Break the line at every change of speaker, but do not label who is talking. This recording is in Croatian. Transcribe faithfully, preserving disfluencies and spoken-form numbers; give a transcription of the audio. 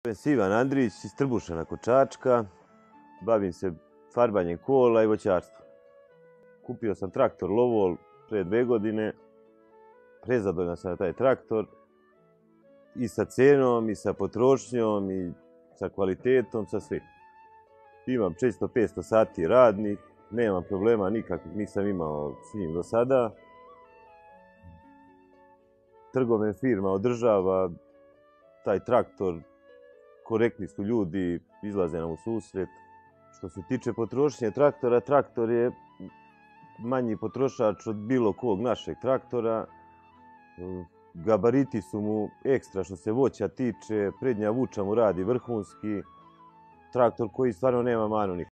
Zovem se Ivan Andrić iz Trbušana kod Čačka. Bavim se farbanjem kola i voćarstvom. Kupio sam traktor Lovol pre dve godine. Prezadovoljan sam na taj traktor. I sa cenom, i sa potrošnjom, i sa kvalitetom, sa svim. Imam četiristo do petsto sati radnih, nemam problema nikakvih, nisam imao s njim do sada. Trgovna firma održava taj traktor, korektni su ljudi, izlaze nam u susret. Što se tiče potrošnje traktora, traktor je manji potrošač od bilo kog našeg traktora. Gabariti su mu ekstra što se voća tiče, prednja vuča mu radi vrhunski. Traktor koji stvarno nema manu nikakvu.